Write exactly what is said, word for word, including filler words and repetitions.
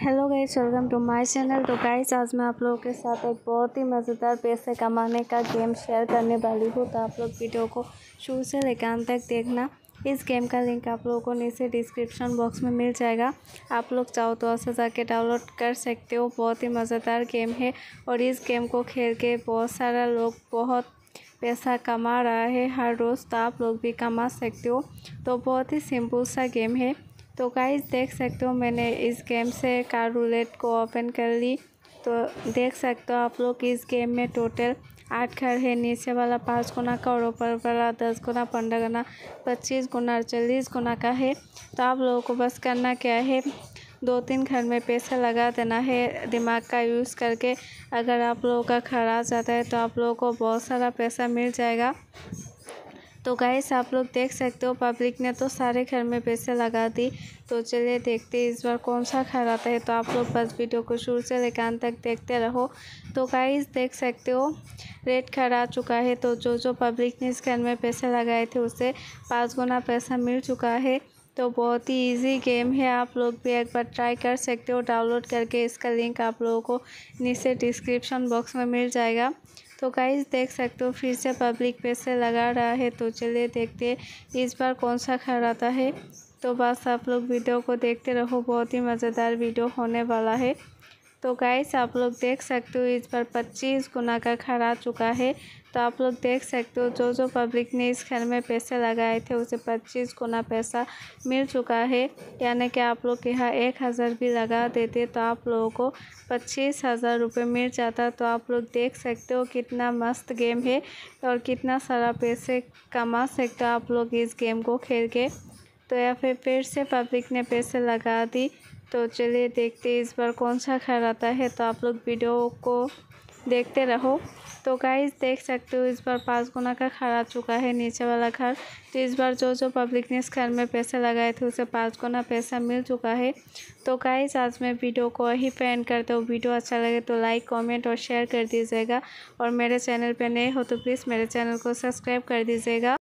Hello guys, welcome to my channel. तो guys, आज मैं आप लोगों के साथ एक बहुत ही मज़ेदार पैसे कमाने का गेम शेयर करने वाली हूँ। तो आप लोग वीडियो को शुरू से लेकर अंत तक देखना। इस गेम का लिंक आप लोगों को नीचे डिस्क्रिप्शन बॉक्स में मिल जाएगा। आप लोग चाहो तो ऐसे जाके डाउनलोड कर सकते हो। बहुत ही मज़ेदार गेम है और इस गेम को खेल के बहुत सारा लोग बहुत पैसा कमा रहा है हर रोज़। तो आप लोग भी कमा सकते हो। तो बहुत ही सिंपल सा गेम है। तो गाइस, देख सकते हो मैंने इस गेम से कार रूलेट को ओपन कर ली। तो देख सकते हो आप लोग इस गेम में टोटल आठ घर है। नीचे वाला पाँच गुना का और ऊपर वाला दस गुना, पंद्रह गुना, पच्चीस गुना और चालीस गुना का है। तो आप लोगों को बस करना क्या है, दो तीन घर में पैसा लगा देना है दिमाग का यूज़ करके। अगर आप लोगों का घर आ जाता है तो आप लोगों को बहुत सारा पैसा मिल जाएगा। तो गाइस, आप लोग देख सकते हो पब्लिक ने तो सारे घर में पैसे लगा दी। तो चलिए देखते हैं इस बार कौन सा घर आता है। तो आप लोग बस वीडियो को शुरू से लेकर अंत तक देखते रहो। तो गाइस, देख सकते हो रेड घर आ चुका है। तो जो जो पब्लिक ने इस घर में पैसे लगाए थे उससे पाँच गुना पैसा मिल चुका है। तो बहुत ही इजी गेम है, आप लोग भी एक बार ट्राई कर सकते हो डाउनलोड करके। इसका लिंक आप लोगों को नीचे डिस्क्रिप्शन बॉक्स में मिल जाएगा। तो गाइस, देख सकते हो फिर से पब्लिक पैसे लगा रहा है। तो चलिए देखते हैं इस बार कौन सा घर आता है। तो बस आप लोग वीडियो को देखते रहो, बहुत ही मज़ेदार वीडियो होने वाला है। तो गाइस, आप लोग देख सकते हो इस बार पच्चीस गुना का घर आ चुका है। तो आप लोग देख सकते हो जो जो पब्लिक ने इस घर में पैसे लगाए थे उसे पच्चीस गुना पैसा मिल चुका है। यानी कि आप लोग यहाँ एक हज़ार भी लगा देते तो आप लोगों को पच्चीस हज़ार रुपये मिल जाता। तो आप लोग देख सकते हो कितना मस्त गेम है और कितना सारा पैसे कमा सकते हो आप लोग इस गेम को खेल के। तो या फिर फिर से पब्लिक ने पैसे लगा दी। तो चलिए देखते हैं इस बार कौन सा घर आता है। तो आप लोग वीडियो को देखते रहो। तो गाइस, देख सकते हो इस बार पाँच गुना का घर आ चुका है नीचे वाला घर। तो इस बार जो जो पब्लिक ने इस घर में पैसे लगाए थे उसे पाँच गुना पैसा मिल चुका है। तो गाइस, आज मैं वीडियो को यही पे एंड करता हूँ। वीडियो अच्छा लगे तो लाइक, कमेंट और शेयर कर दीजिएगा। और मेरे चैनल पे नए हो तो प्लीज़ मेरे चैनल को सब्सक्राइब कर दीजिएगा।